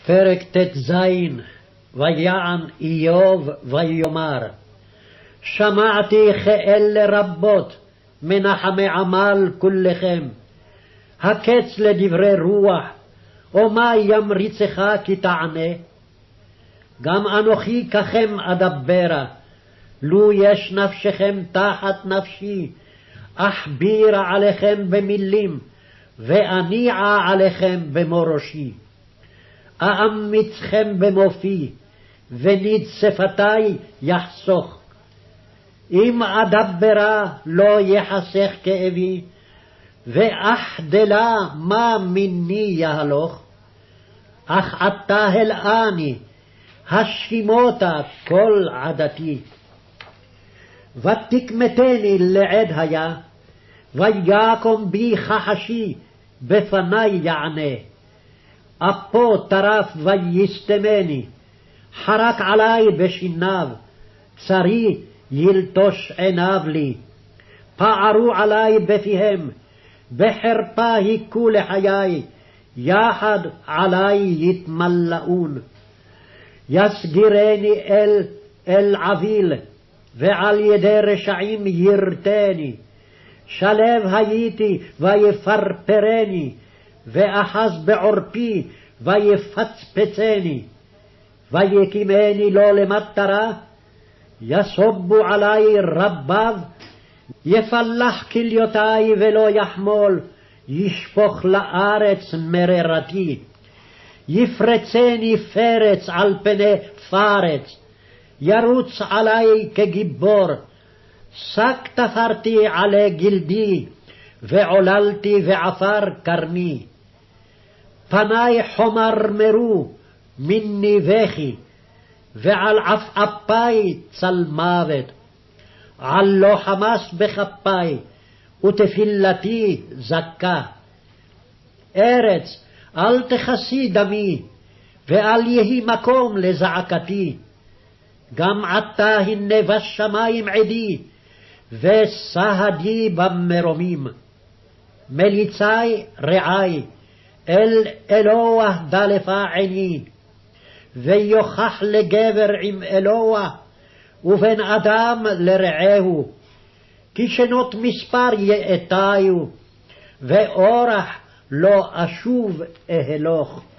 פרק ט"ז. ויען איוב ויאמר, שמעתי כאלה רבות מנחמי עמל כולכם, הקץ לדברי רוח, או מה ימריצך כי תענה? גם אנוכי ככם אדברה, לו יש נפשכם תחת נפשי, אכבירה עליכם במילים, ואניעה עליכם במורשי. אאמיצכם במופי, וניד שפתי יחסוך. אם אדברה לא יחסך כאבי, ואחדלה מה מיני יהלוך. אך עתה הלאני, השימותה כל עדתי. ותקמתני לעד היה, ויקום בי חחשי, בפני יענה. אפו טרף ויסתמני, חרק עלי בשיניו, צרי ילטוש עיניו לי. פערו עלי בפיהם, בחרפה היכו לחיי, יחד עלי יתמלאון. יסגירני אל עביל, ועל ידי רשעים ירתני. שלב הייתי ויפרפרני, ואחז בעורפי ויפצפצני. ויקימני לו למטרה, יסובו עלי רביו. יפלח כליותי ולא יחמול, ישפוך לארץ מררתי. יפרצני פרץ על פני פרץ, ירוץ עלי כגיבור. שק תפרתי עלי גלדי, ועוללתי ועפר קרני. פני חומרמרו מיני בכי, ועל עפעפי צל מוות. על לא חמס בכפי, ותפילתי זכה. ארץ, אל תכסי דמי, ואל יהי מקום לזעקתי. גם עתה הנה בשמים עדי, וסהדי במרומים. מליצי רעי, אל אלוה דלפה עיני. ויוכח לגבר עם אלוה, ובן אדם לרעהו. כי שנות מספר יאתיו, ואורח לא אשוב אהלוך.